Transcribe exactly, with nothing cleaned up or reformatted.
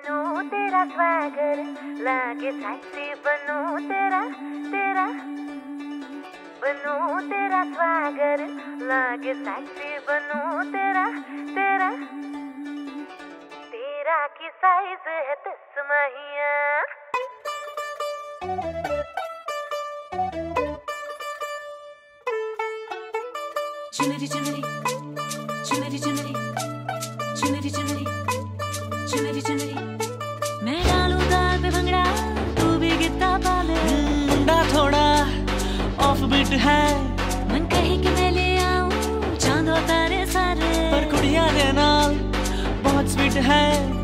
बनूं तेरा स्वैगर, लागे सेक्सी बनूं तेरा तेरा बनूं तेरा स्वैगर, लागे सेक्सी बनूं तेरा तेरा तेरा की साइज है दस महिया। चुनरी चुनरी चुनरी चुनरी चुनरी चुनरी चुनरी चुनरी, मैं डालूं ताल पे भंगड़ा, तू भी गिद्दा पाले। मुंडा थोड़ा ऑफ बीट है, मन कहे कि मैं ले आऊं चांद और तारे सारे, पर कुड़िया दे नाल बहुत स्वीट है।